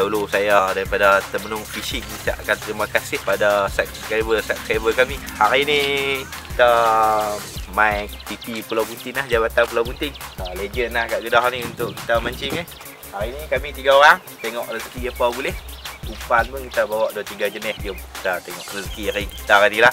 dahulu saya daripada Temenung Fishing ucapkan terima kasih pada subscriber kami. Hari ni kita main TP Pulau Bunting lah, Jabatan Pulau Bunting. Legend lah kat Kedah ni untuk kita mancing. Hari ni kami 3 orang, tengok rezeki apa boleh. Umpan pun kita bawa 2-3 jenis. Jom kita tengok rezeki hari kita hari ni lah.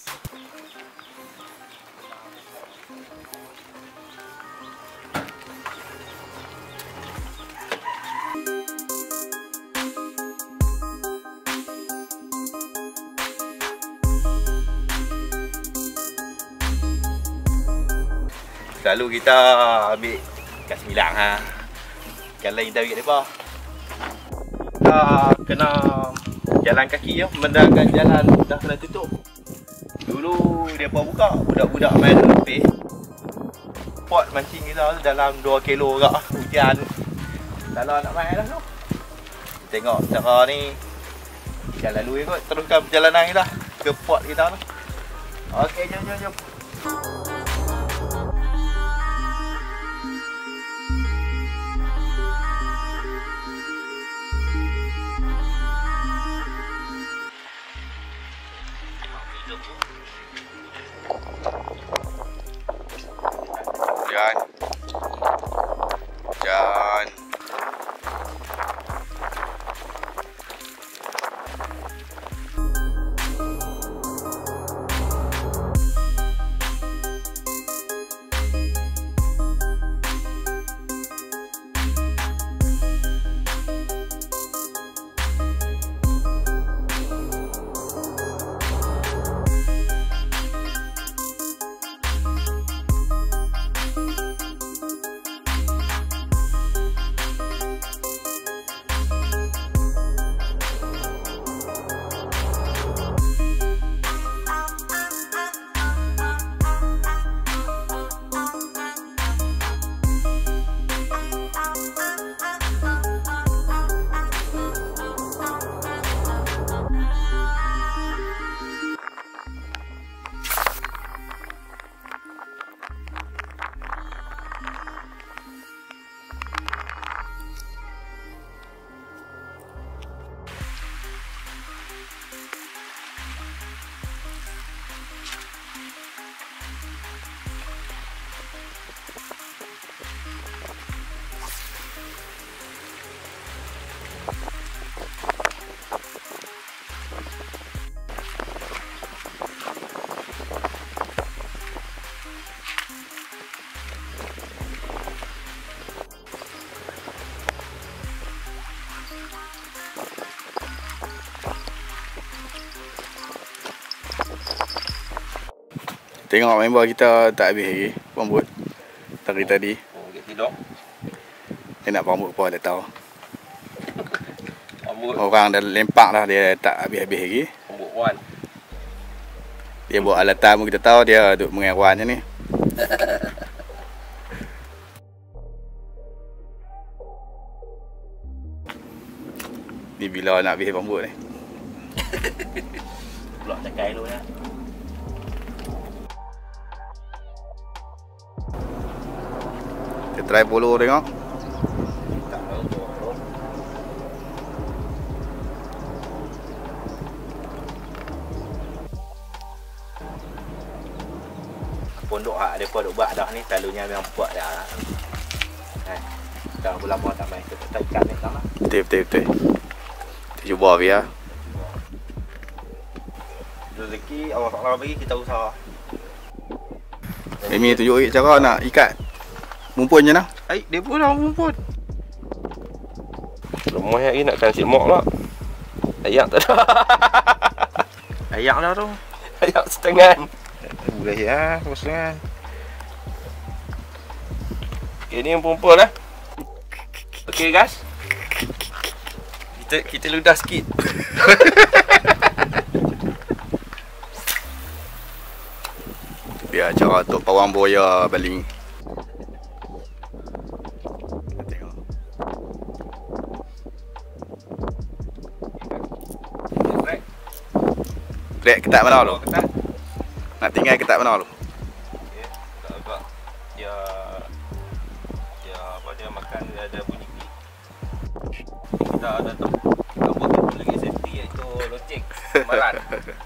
Selalu kita ambil kat Sembilang ha. Ikan lain kita ambil kat depa. Kita kena jalan kaki je, mendangkan jalan dah kena tutup. Dulu depa buka, budak-budak main lebih. Pot mancing kita dalam 2 kilo agak hujan. Kalau nak main lah tu. Tengok cara ni jalan lalu ikut, teruskan perjalanan kita ke pot kita tu. Okey, jom. Jangan. Tengok member kita tak habis lagi rambut dari tadi. Dia nak rambut apa tak tahu. Orang dah lempak dah, dia tak habis-habis lagi. Rambut wan. Dia buat alatan pun kita tahu dia duk mengewan je ni. Ni bila nak habis rambut ni. Pulak cakai dulu ya. Kita try polo tengok. Pondok hak depa duk buat dah ni selalunya memang buat dah. Dah lama tak main kita ikan ni kan. Betul. Kita cuba biar. Rezeki Allah Taala bagi kita usaha. Ini tunjuk cara nak ikat. Mumpun je nah. Dia pun dah mumpun. Lemah lagi nak kan simak pula. Ayak tak ada. Ayak dah tu. Ayak setengah. Boleh ya, setengah. Ini yang mumpun lah. Okey guys. Kita ludah sikit. Biar cara untuk pawang boya baling. Rek ketat mana lu? Nak tinggal ketat mana lu? Okey, tak agak dia apa dia makan dia ada bunyi. Dah tu. Apa tu lagi safety iaitu loceng maran.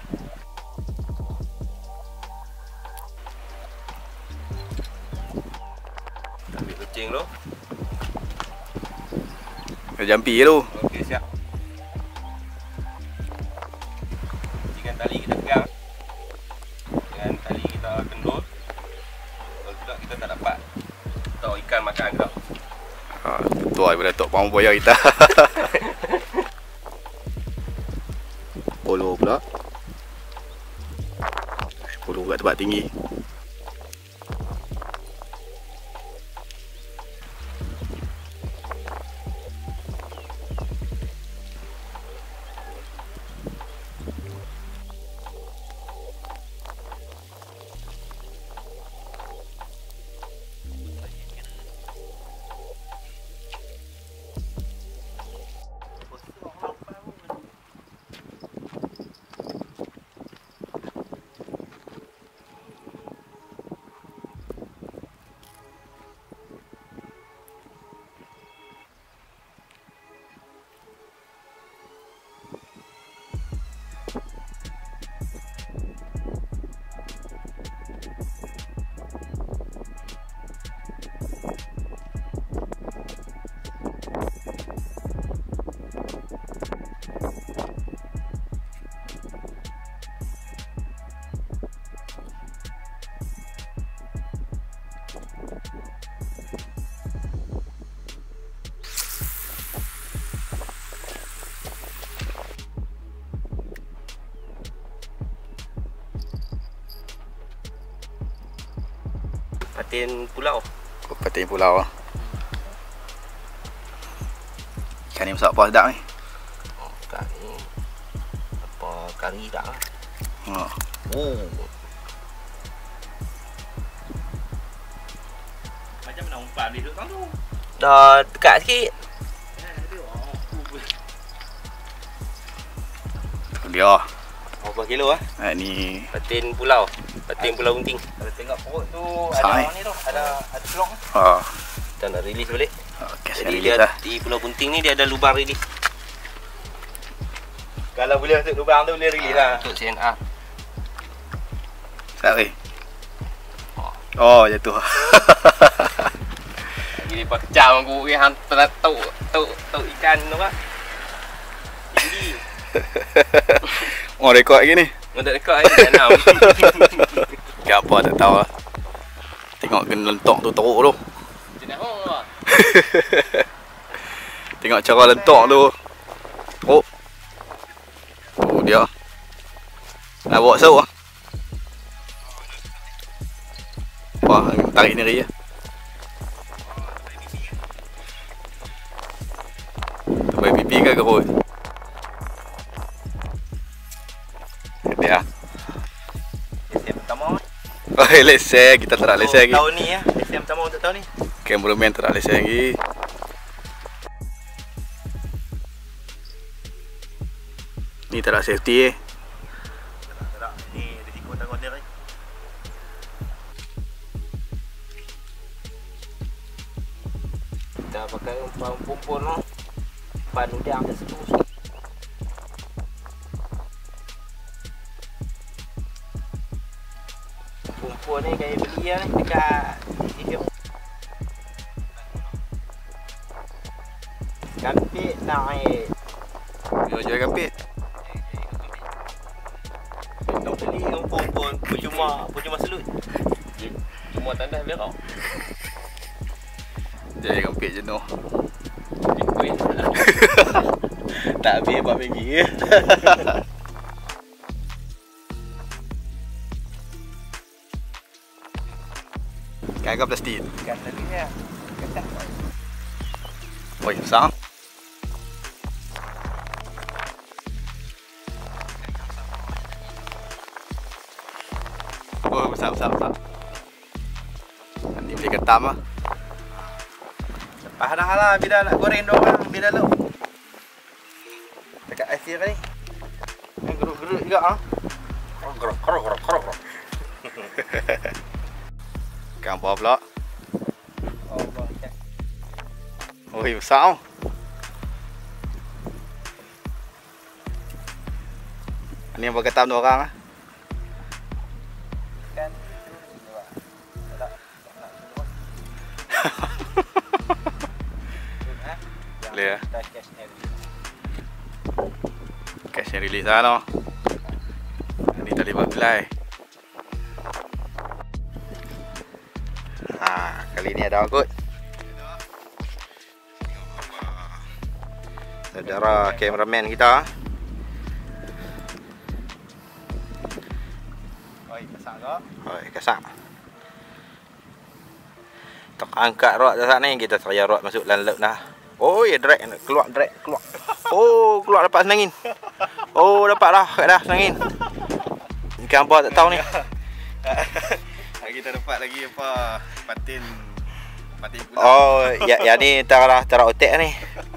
Ambil loceng tu. Jampi tu. Okey, siap. Dengan tali kita pegang. Dengan tali kita kendul. Kalau tidak kita tak dapat tahu ikan makan ke tak. Betul daripada Tok Pang Boya kita. Polo pula. Polo kat tempat tinggi. Patin pulau. Patin pulau lah. Ikan ni masak apa sedap ni? Ikan ni apa kari tak lah. Macam mana umpan dia duduk tu? Dah dekat sikit. Dia. Berapa kilo ah? Ni Patin pulau. Patin pulau bunting. Kalau tengok perut tu Besar, ada ni tu, ada pelong. Kita nak release balik. Okey, saya Jadi release dia lah. di pulau bunting ni dia ada lubang release. Kalau boleh masuk lubang tu boleh release lah. Untuk CNR. Tak weh. Oh, jatuh. Jadi pecah aku pergi hantar tuk ikan tu kan. Tinggi. Oh, rekod lagi ni. Untuk dekat ni dah 6. Ya apa tak tahu lah. Tengok kena lentok tu teruk tu. Jenis apa? Tengok cara lentok tu. Teruk. Oh dia. Nak bawa seru lah. Wah, tarik ni ria. Sampai pipi ke kerut? Dia. Lesen pertama. Oh, lesen. Kita tak nak lesen lagi. Tahun ni ya. Lesen pertama untuk tahun ni. Cameraman tak nak lesen lagi. Ni tak nak safety Tak. Ni risiko tanggung dia. Kita pakai umpan pumpun lah. Umpan udang dia setu sikit. Pumpun ni gaya beli lah ni dekat Instagram. Kampit naik. Dia jual kampit. Nak beli pumpun percuma selut. Cuma tandas berak. Jual kampit jenuh. Kuih. Tak habis 4 minggu. Ikan ke plastik? Ikan tadi ya. Ketat. Oi, besar. Oh, besar. Nanti boleh ketam lah. Lepas dah lah bila nak goreng dia orang bila lu. Dekat air ni. Yang geruk-geruk juga ah. Kerok. Ikan apa pula? Oh, ikan. Oi, besar. Ini yang berkata orang lah. Kan tak nak Boleh ya? kita cash and Cash and release lah no. Ni tali belai. Kali ni ada kot. Saudara kameraman kita. oi kasak tak? Oi, kasak. Tak angkat rod dah ni, kita seraya rod masuk dalam laut dah. Oh, ya drag keluar. Oh, keluar dapat senangin. Oh, dapat dah senangin. Ikan apa tak tahu ni. Kita dapat lagi apa? Patin pula. Oh, ya ni tara otak ni.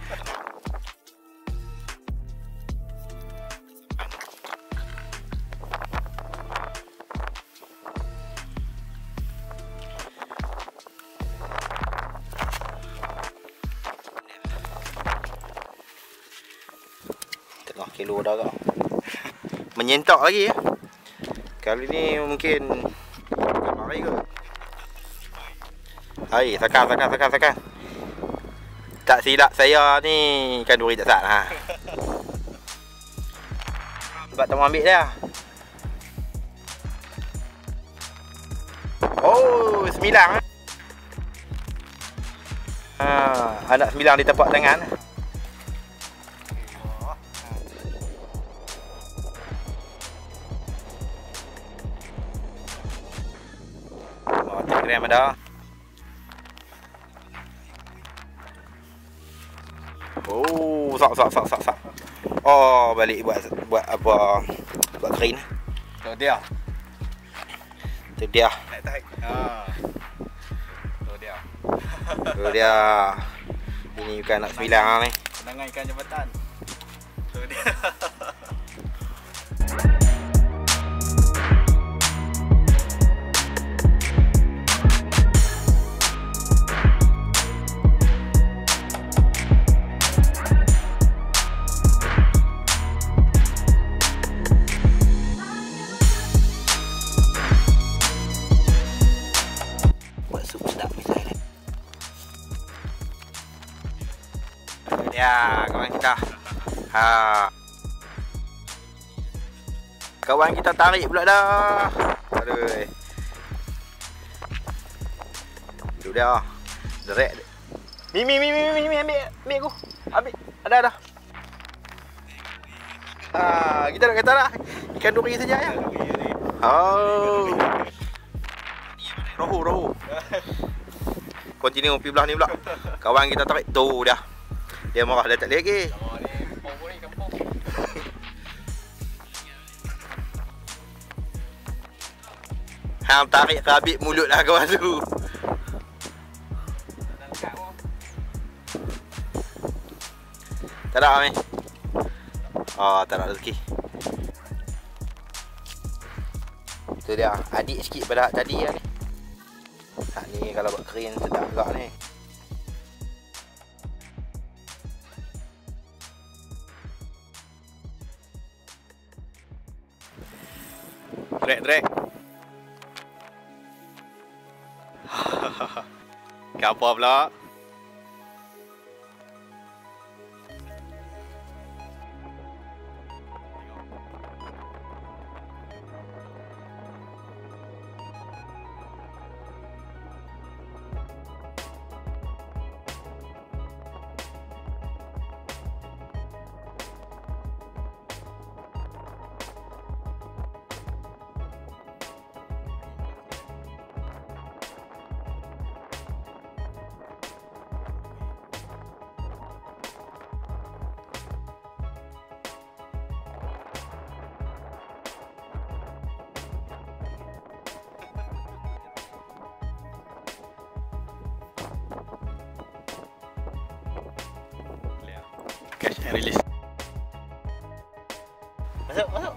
Tengah kilo dah kau. Menyentak lagi ya. Kali ni mungkin mari ke. Hai, sakan. Tak silap saya ni ikan duri tak sat ha. Sebab tak mau ambil dia. Oh, 9 anak 9 di tempat tangan. Gram ada. Oh, sak. Oh, balik buat apa? Buat crane. Tu dia. Tu dia. Naik. Tu dia. Tu dia. Ini bukan anak 9 ni. Kenangan ikan jambatan. Tu dia. Ya, kawan kita. Kawan kita tarik pula dah. Aduh. Tu dia. Derek. Mi ambil aku. Ambil. Ada. Kita nak kata dah. Ikan duri saja ya. Oh. Rohu. Continue pergi belah ni pula. Kawan kita tarik tu dah. Dia marah dah tak boleh lagi. Kampung. Hang tarik rabit mulut lah kawan tu. Tak ada ni. Tak ada rezeki. Itu dia, adik sikit pada hak tadi lah ni. Hak ni kalau buat crane sedap juga ni. Drag. Apa pula? Catch and release. Masuk.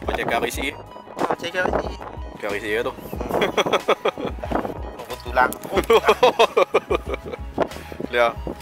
Macam kari si. Macam kali. Kari si tu. Tunggu tulang. Lihat.